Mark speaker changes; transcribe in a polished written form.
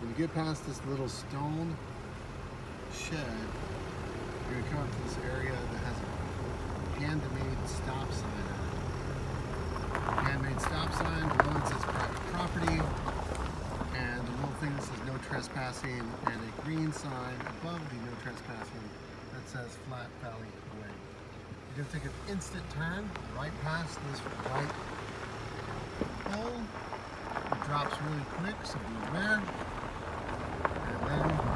Speaker 1: When you get past this little stone shed, you're going to come up to this area that has a handmade stop sign on it. Handmade stop sign, below it says private property, and the little thing that says no trespassing, and a green sign above the no trespassing that says Flat Valley Way. You're going to take an instant turn right past this white pole. It drops really quick, so be aware. And then